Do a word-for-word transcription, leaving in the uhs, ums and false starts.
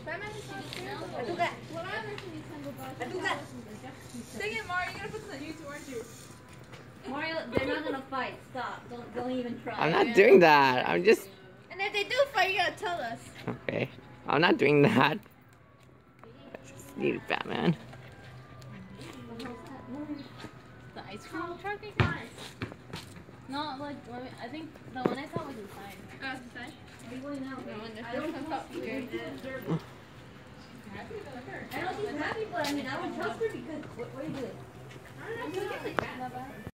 Aduga. Aduga. Dang it, Mario, you're gonna put this on YouTube, aren't you? Mario, they're not gonna fight. Stop. Don't don't even try. I'm not doing that. I'm just... And if they do fight, you gotta tell us. Okay. I'm not doing that. I just need Batman. The ice cream truck is nice. No, like, I think the one I saw was inside. Oh, it's inside? Are you going out? No, and there's no top here. I know she's happy, but I mean, I would trust her because, what, what are you doing? I don't know,